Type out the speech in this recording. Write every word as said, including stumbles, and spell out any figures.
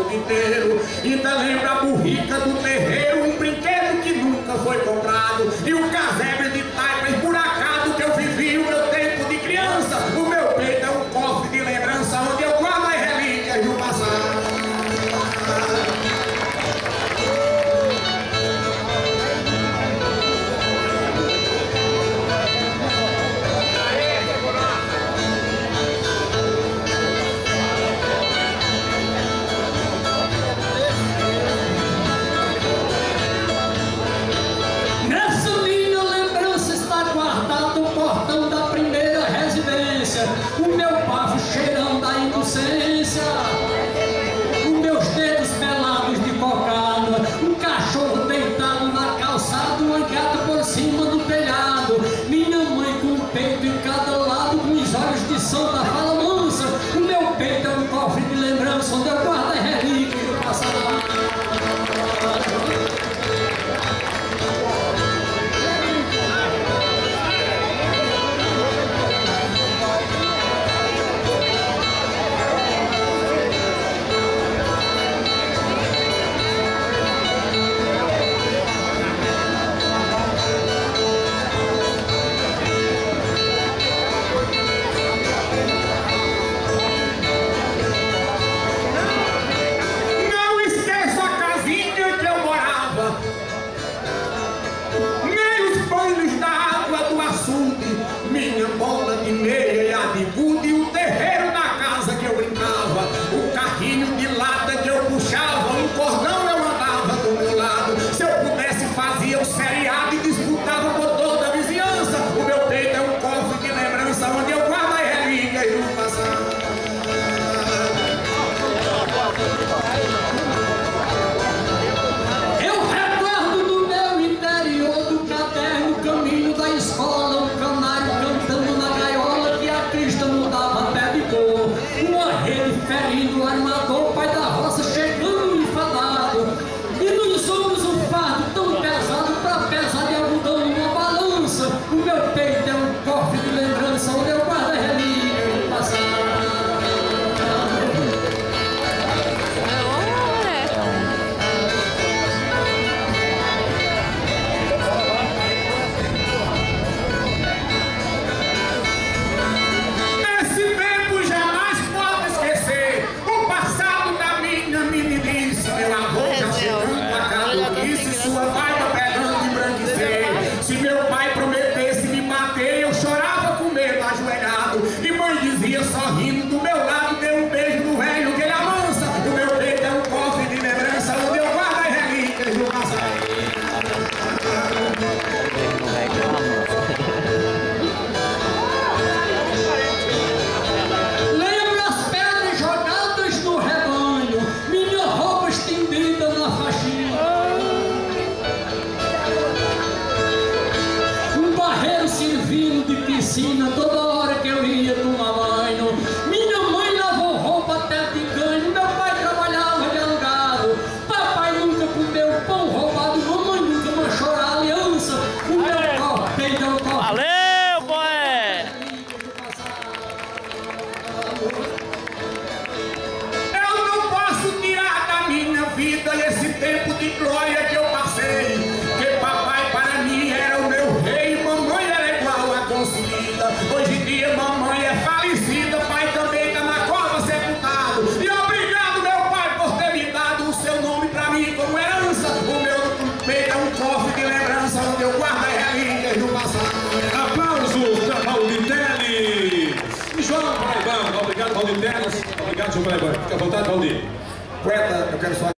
mundo inteiro. Ainda lembra a burrica do terreiro, um brinquedo que nunca foi comprado, e o casebre de taipa esburacado que eu vivi o meu tempo de criança. O meu peito é um cofre de lembrança onde eu guardo as relíquias do passado. O meu bafo cheirão da inocência, os meus dedos pelados de cocada, um cachorro deitado na calçada, uma gata por cima do telhado, minha mãe com o peito em cada lado, com os olhos de santa fala mansa. O meu peito é um cofre de lembrança onde eu guardo as relíquias do passado. Minha bola de meia e a de gude, o terreiro da casa que eu brincava, o carrinho de lata que eu puxava, um cordão eu andava do meu lado. Se eu pudesse fazia o seriado e disputava por toda a vizinhança. O meu peito é um cofre de lembrança onde eu guardo as relíquias do passado. Eu recordo do meu interior, do caderno, caminho da escola, um canário cantando na gaiola que a crista mudava até de cor, uma rede ferindo o armador, pai da roça chegando enfadado, e nos ombros um fardo tão pesado pra pesar de algodão numa balança. O meu peito é um cofre de lembrança onde eu guardo a relíquia do passado. Sua barba pegando embranquecer. Se meu pai prometesse me bater, eu chorava com medo ajoelhado. E mãe dizia sorrindo do meu lado, deu um beijo no velho que ele amansa. O meu peito é um cofre de lembrança onde eu guardo as relíquias do passado. Lembro as pedras jogadas no rebanho, minha roupa estendida na faxina, servindo de piscina toda hora que eu ia tomar banho. Minha mãe lavou roupa até de ganho, meu pai trabalhava de alugado, papai nunca comeu pão roubado, mamãe nunca manchou a aliança. O meu corpo peito é um corpo. Valeu, boé! Eu não posso tirar da minha vida esse tempo de glória que eu passei, que papai para mim era o meu rei, mamãe era igual a consumida. Hoje em dia mamãe é falecida, pai também está na cova sepultado. E obrigado meu pai por ter me dado o seu nome para mim como herança. O meu peito é um cofre de lembrança onde eu guardo as relíquias do passado. Aplausos para Valdir Teles. E João Paraibano. Obrigado, Valdir Teles. Obrigado, João Paraibano. Fica à vontade, Valdir. Poeta, eu quero só